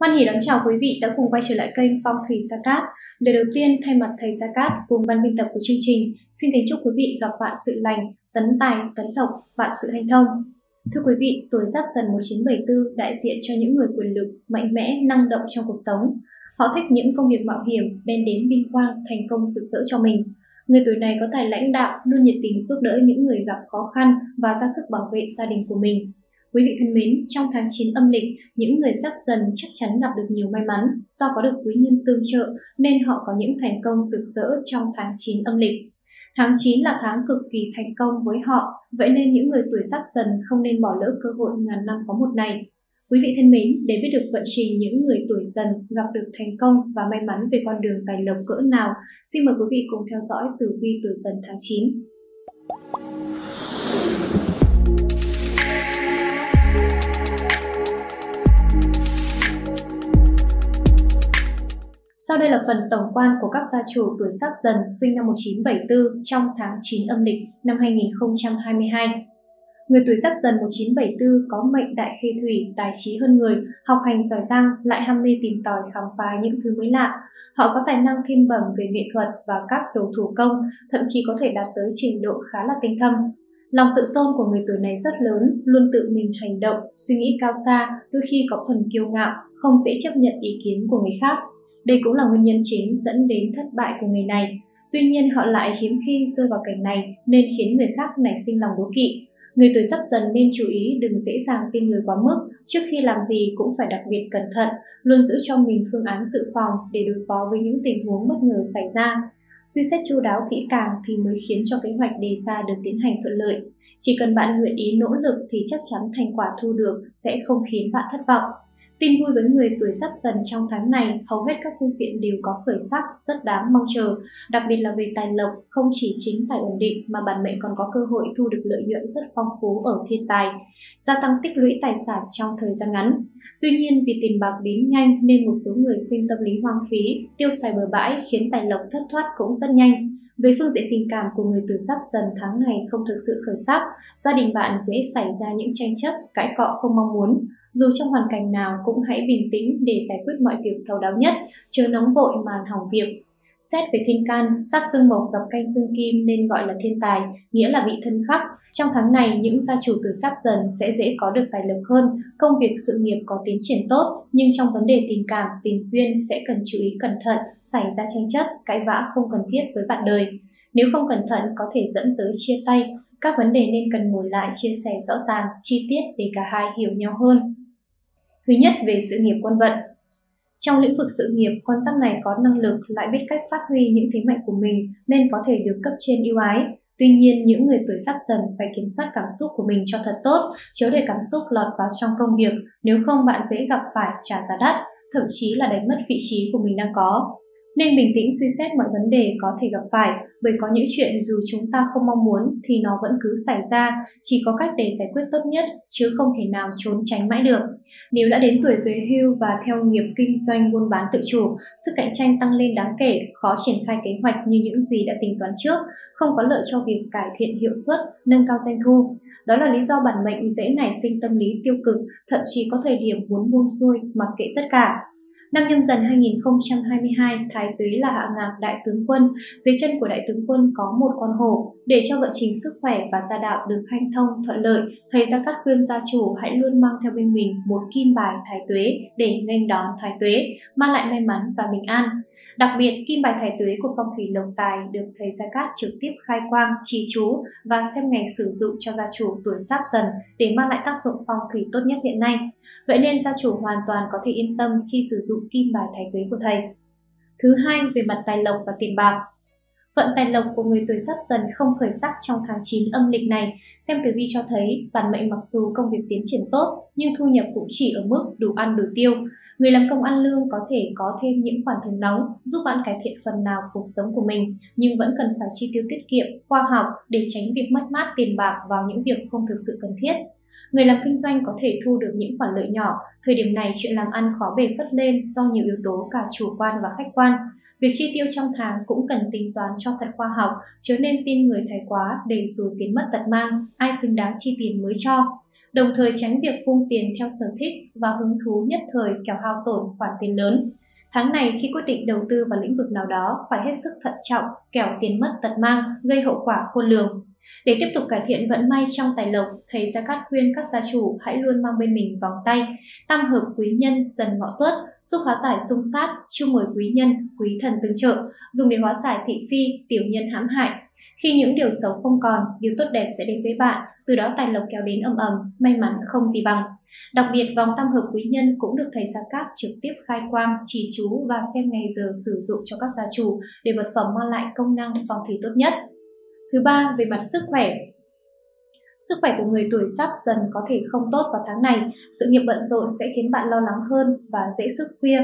Hoan hỉ đón chào quý vị đã cùng quay trở lại kênh Phong thủy Gia Cát. Lời đầu tiên, thay mặt thầy Gia Cát cùng ban biên tập của chương trình, xin kính chúc quý vị gặp vạn sự lành, tấn tài, tấn lộc, vạn sự hanh thông. Thưa quý vị, tuổi Giáp Dần 1974 đại diện cho những người quyền lực, mạnh mẽ, năng động trong cuộc sống. Họ thích những công việc mạo hiểm, đem đến vinh quang, thành công rực rỡ cho mình. Người tuổi này có tài lãnh đạo, luôn nhiệt tình giúp đỡ những người gặp khó khăn và ra sức bảo vệ gia đình của mình. Quý vị thân mến, trong tháng 9 âm lịch, những người Giáp Dần chắc chắn gặp được nhiều may mắn do có được quý nhân tương trợ nên họ có những thành công rực rỡ trong tháng 9 âm lịch. Tháng 9 là tháng cực kỳ thành công với họ, vậy nên những người tuổi Giáp Dần không nên bỏ lỡ cơ hội ngàn năm có một này. Quý vị thân mến, để biết được vận trình những người tuổi Dần gặp được thành công và may mắn về con đường tài lộc cỡ nào, xin mời quý vị cùng theo dõi tử vi tuổi Dần tháng 9. Sau đây là phần tổng quan của các gia chủ tuổi Giáp Dần sinh năm 1974 trong tháng 9 âm lịch năm 2022. Người tuổi Giáp Dần 1974 có mệnh đại khê thủy, tài trí hơn người, học hành giỏi giang, lại ham mê tìm tòi khám phá những thứ mới lạ. Họ có tài năng thiên bẩm về nghệ thuật và các đồ thủ công, thậm chí có thể đạt tới trình độ khá là tinh thâm. Lòng tự tôn của người tuổi này rất lớn, luôn tự mình hành động, suy nghĩ cao xa, đôi khi có phần kiêu ngạo, không dễ chấp nhận ý kiến của người khác. Đây cũng là nguyên nhân chính dẫn đến thất bại của người này. Tuy nhiên họ lại hiếm khi rơi vào cảnh này nên khiến người khác nảy sinh lòng đố kỵ. Người tuổi Giáp Dần nên chú ý đừng dễ dàng tin người quá mức, trước khi làm gì cũng phải đặc biệt cẩn thận, luôn giữ cho mình phương án dự phòng để đối phó với những tình huống bất ngờ xảy ra. Suy xét chu đáo kỹ càng thì mới khiến cho kế hoạch đề ra được tiến hành thuận lợi. Chỉ cần bạn nguyện ý nỗ lực thì chắc chắn thành quả thu được sẽ không khiến bạn thất vọng. Tin vui với người tuổi Giáp Dần trong tháng này, hầu hết các phương diện đều có khởi sắc, rất đáng mong chờ. Đặc biệt là về tài lộc, không chỉ chính tài ổn định mà bản mệnh còn có cơ hội thu được lợi nhuận rất phong phú ở thiên tài, gia tăng tích lũy tài sản trong thời gian ngắn. Tuy nhiên vì tiền bạc đến nhanh nên một số người sinh tâm lý hoang phí, tiêu xài bừa bãi khiến tài lộc thất thoát cũng rất nhanh. Về phương diện tình cảm của người tuổi Giáp Dần tháng này không thực sự khởi sắc, gia đình bạn dễ xảy ra những tranh chấp, cãi cọ không mong muốn. Dù trong hoàn cảnh nào cũng hãy bình tĩnh để giải quyết mọi việc thấu đáo nhất, chớ nóng vội mà hỏng việc. Xét về thiên can, Giáp Dương Mộc gặp canh Dương Kim nên gọi là thiên tài, nghĩa là bị thân khắc. Trong tháng này, những gia chủ tuổi Giáp Dần sẽ dễ có được tài lộc hơn, công việc sự nghiệp có tiến triển tốt, nhưng trong vấn đề tình cảm, tình duyên sẽ cần chú ý cẩn thận, xảy ra tranh chấp, cãi vã không cần thiết với bạn đời. Nếu không cẩn thận có thể dẫn tới chia tay, các vấn đề nên cần ngồi lại chia sẻ rõ ràng, chi tiết để cả hai hiểu nhau hơn. Thứ nhất, về sự nghiệp quân vận. Trong lĩnh vực sự nghiệp, con giáp này có năng lực lại biết cách phát huy những thế mạnh của mình nên có thể được cấp trên ưu ái. Tuy nhiên, những người tuổi Giáp Dần phải kiểm soát cảm xúc của mình cho thật tốt, chớ để cảm xúc lọt vào trong công việc, nếu không bạn dễ gặp phải trả giá đắt, thậm chí là đánh mất vị trí của mình đang có. Nên bình tĩnh suy xét mọi vấn đề có thể gặp phải, bởi có những chuyện dù chúng ta không mong muốn thì nó vẫn cứ xảy ra, chỉ có cách để giải quyết tốt nhất, chứ không thể nào trốn tránh mãi được. Nếu đã đến tuổi về hưu và theo nghiệp kinh doanh buôn bán tự chủ, sức cạnh tranh tăng lên đáng kể, khó triển khai kế hoạch như những gì đã tính toán trước, không có lợi cho việc cải thiện hiệu suất, nâng cao doanh thu. Đó là lý do bản mệnh dễ nảy sinh tâm lý tiêu cực, thậm chí có thời điểm muốn buông xuôi, mặc kệ tất cả. Năm Nhâm Dần 2022, Thái Tuế là hạ ngạc Đại Tướng Quân, dưới chân của Đại Tướng Quân có một con hổ. Để cho vận trình sức khỏe và gia đạo được hanh thông thuận lợi, thầy Gia Cát khuyên gia chủ hãy luôn mang theo bên mình một kim bài Thái Tuế để nghênh đón Thái Tuế, mang lại may mắn và bình an. Đặc biệt, kim bài Thái Tuế của phong thủy lộc tài được thầy Gia Cát trực tiếp khai quang, trì chú và xem ngày sử dụng cho gia chủ tuổi Giáp Dần để mang lại tác dụng phong thủy tốt nhất hiện nay. Vậy nên gia chủ hoàn toàn có thể yên tâm khi sử dụng kim bài Thái Tuế của thầy. Thứ hai, về mặt tài lộc và tiền bạc. Vận tài lộc của người tuổi Giáp Dần không khởi sắc trong tháng 9 âm lịch này. Xem tử vi cho thấy, bản mệnh mặc dù công việc tiến triển tốt, nhưng thu nhập cũng chỉ ở mức đủ ăn đủ tiêu. Người làm công ăn lương có thể có thêm những khoản thưởng nóng giúp bạn cải thiện phần nào cuộc sống của mình, nhưng vẫn cần phải chi tiêu tiết kiệm, khoa học để tránh việc mất mát tiền bạc vào những việc không thực sự cần thiết. Người làm kinh doanh có thể thu được những khoản lợi nhỏ, thời điểm này chuyện làm ăn khó bề phất lên do nhiều yếu tố cả chủ quan và khách quan. Việc chi tiêu trong tháng cũng cần tính toán cho thật khoa học, chớ nên tin người thái quá để rồi tiền mất tật mang, ai xứng đáng chi tiền mới cho. đồng thời tránh việc vung tiền theo sở thích và hứng thú nhất thời kẻo hao tổn khoản tiền lớn. Tháng này khi quyết định đầu tư vào lĩnh vực nào đó phải hết sức thận trọng kẻo tiền mất tật mang gây hậu quả khôn lường. Để tiếp tục cải thiện vận may trong tài lộc, thầy Gia Cát khuyên các gia chủ hãy luôn mang bên mình vòng tay tam hợp quý nhân Dần Mậu Tuất giúp hóa giải xung sát, chiêu mời quý nhân, quý thần tương trợ, dùng để hóa giải thị phi, tiểu nhân hãm hại. Khi những điều xấu không còn, điều tốt đẹp sẽ đến với bạn, từ đó tài lộc kéo đến ầm ầm, may mắn không gì bằng. Đặc biệt, vòng tam hợp quý nhân cũng được thầy Gia Cát trực tiếp khai quang, trì chú và xem ngày giờ sử dụng cho các gia chủ để vật phẩm mang lại công năng phong thủy tốt nhất. Thứ ba, về mặt sức khỏe. Sức khỏe của người tuổi Giáp Dần có thể không tốt vào tháng này. Sự nghiệp bận rộn sẽ khiến bạn lo lắng hơn và dễ thức khuya.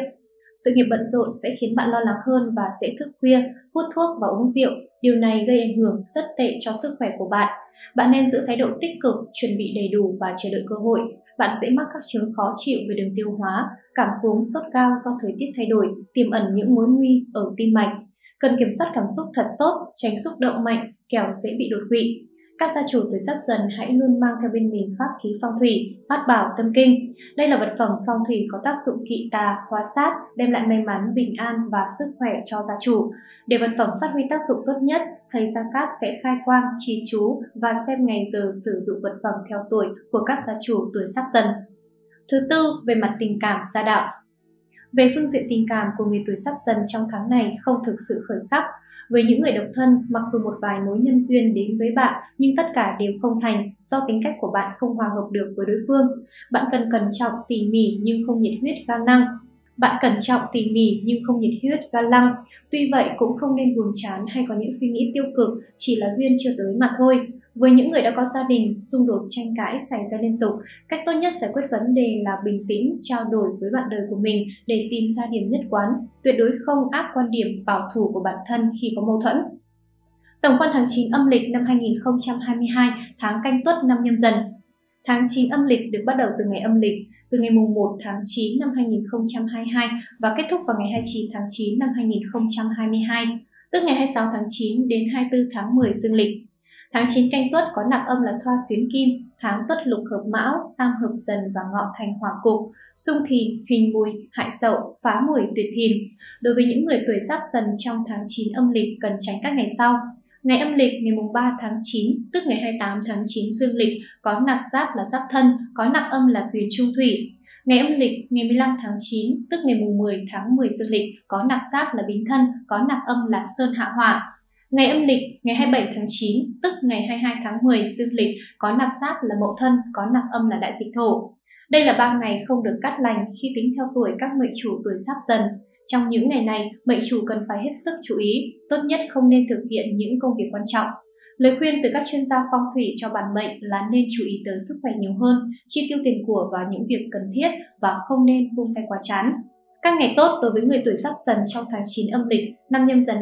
thức khuya, hút thuốc và uống rượu. Điều này gây ảnh hưởng rất tệ cho sức khỏe của bạn. Bạn nên giữ thái độ tích cực, chuẩn bị đầy đủ và chờ đợi cơ hội. Bạn dễ mắc các chứng khó chịu về đường tiêu hóa, cảm cúm, sốt cao do thời tiết thay đổi, tiềm ẩn những mối nguy ở tim mạch. Cần kiểm soát cảm xúc thật tốt, tránh xúc động mạnh, kẻo dễ bị đột quỵ. Các gia chủ tuổi Giáp Dần hãy luôn mang theo bên mình pháp khí phong thủy, bát bảo tâm kinh. Đây là vật phẩm phong thủy có tác dụng kỵ tà, hóa sát, đem lại may mắn, bình an và sức khỏe cho gia chủ. Để vật phẩm phát huy tác dụng tốt nhất, thầy Gia Cát sẽ khai quang, trì chú và xem ngày giờ sử dụng vật phẩm theo tuổi của các gia chủ tuổi Giáp Dần. Thứ tư, về mặt tình cảm gia đạo. Về phương diện tình cảm của người tuổi Giáp Dần trong tháng này không thực sự khởi sắc. Với những người độc thân, mặc dù một vài mối nhân duyên đến với bạn nhưng tất cả đều không thành do tính cách của bạn không hòa hợp được với đối phương. Bạn cần cẩn trọng, tỉ mỉ nhưng không nhiệt huyết ga lăng. Tuy vậy cũng không nên buồn chán hay có những suy nghĩ tiêu cực, chỉ là duyên chưa tới mà thôi. Với những người đã có gia đình, xung đột tranh cãi xảy ra liên tục, cách tốt nhất giải quyết vấn đề là bình tĩnh, trao đổi với bạn đời của mình để tìm ra điểm nhất quán, tuyệt đối không áp quan điểm bảo thủ của bản thân khi có mâu thuẫn. Tổng quan tháng 9 âm lịch năm 2022, tháng Canh Tuất năm Nhâm Dần. Tháng 9 âm lịch được bắt đầu từ ngày âm lịch, từ ngày mùng 1 tháng 9 năm 2022 và kết thúc vào ngày 29 tháng 9 năm 2022, tức ngày 26 tháng 9 đến 24 tháng 10 dương lịch. Tháng 9 Canh Tuất có nạp âm là Thoa xuyến kim, tháng Tuất lục hợp Mão, tam hợp Dần và Ngọ thành hỏa cục, xung Thìn, Huỳnh Mùi, hại Sậu, phá Mùi, tuyệt Thìn. Đối với những người tuổi Giáp Dần trong tháng 9 âm lịch cần tránh các ngày sau. Ngày âm lịch ngày mùng 3 tháng 9, tức ngày 28 tháng 9 dương lịch, có nạp giáp là Giáp Thân, có nạp âm là Tuyền Trung Thủy. Ngày âm lịch ngày 15 tháng 9, tức ngày mùng 10 tháng 10 dương lịch, có nạp giáp là Bính Thân, có nạp âm là Sơn Hạ Hỏa. Ngày âm lịch ngày 27 tháng 9, tức ngày 22 tháng 10 dương lịch, có nạp giáp là Mậu Thân, có nạp âm là Đại Dịch Thổ. Đây là 3 ngày không được cát lành khi tính theo tuổi các mệnh chủ tuổi Giáp Dần. Trong những ngày này, mệnh chủ cần phải hết sức chú ý, tốt nhất không nên thực hiện những công việc quan trọng. Lời khuyên từ các chuyên gia phong thủy cho bản mệnh là nên chú ý tới sức khỏe nhiều hơn, chi tiêu tiền của vào những việc cần thiết và không nên vung tay quá chán. Các ngày tốt đối với người tuổi Giáp Dần trong tháng 9 âm lịch năm Nhâm Dần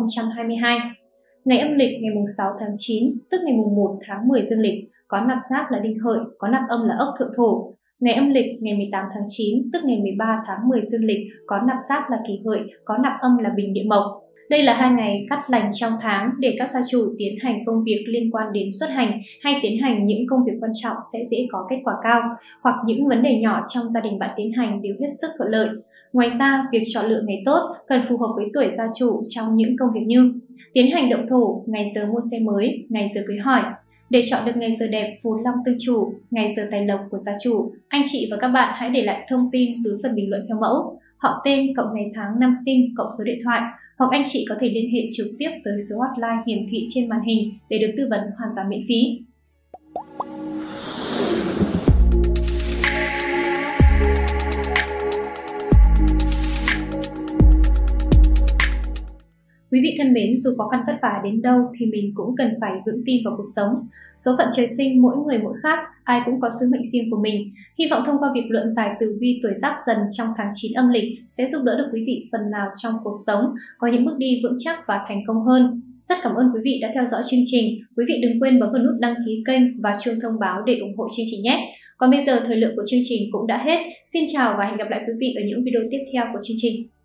2022. Ngày âm lịch ngày mùng 6 tháng 9, tức ngày mùng 1 tháng 10 dương lịch, có nạp giáp là Đinh Hợi, có nạp âm là Ốc Thượng Thổ. Ngày âm lịch ngày 18 tháng 9, tức ngày 13 tháng 10 dương lịch, có nạp giáp là Kỷ Hợi, có nạp âm là Bình Địa Mộc. Đây là 2 ngày cát lành trong tháng để các gia chủ tiến hành công việc liên quan đến xuất hành hay tiến hành những công việc quan trọng sẽ dễ có kết quả cao, hoặc những vấn đề nhỏ trong gia đình bạn tiến hành đều hết sức thuận lợi. Ngoài ra, việc chọn lựa ngày tốt cần phù hợp với tuổi gia chủ trong những công việc như tiến hành động thổ, ngày giờ mua xe mới, ngày giờ cưới hỏi. Để chọn được ngày giờ đẹp phù long tương chủ, ngày giờ tài lộc của gia chủ, anh chị và các bạn hãy để lại thông tin dưới phần bình luận theo mẫu, họ tên cộng ngày tháng năm sinh cộng số điện thoại, hoặc anh chị có thể liên hệ trực tiếp tới số hotline hiển thị trên màn hình để được tư vấn hoàn toàn miễn phí. Quý vị thân mến, dù khó khăn vất vả đến đâu thì mình cũng cần phải vững tin vào cuộc sống. Số phận trời sinh mỗi người mỗi khác, ai cũng có sứ mệnh riêng của mình. Hy vọng thông qua việc luận giải tử vi tuổi Giáp Dần trong tháng 9 âm lịch sẽ giúp đỡ được quý vị phần nào trong cuộc sống, có những bước đi vững chắc và thành công hơn. Rất cảm ơn quý vị đã theo dõi chương trình. Quý vị đừng quên bấm vào nút đăng ký kênh và chuông thông báo để ủng hộ chương trình nhé. Còn bây giờ thời lượng của chương trình cũng đã hết. Xin chào và hẹn gặp lại quý vị ở những video tiếp theo của chương trình.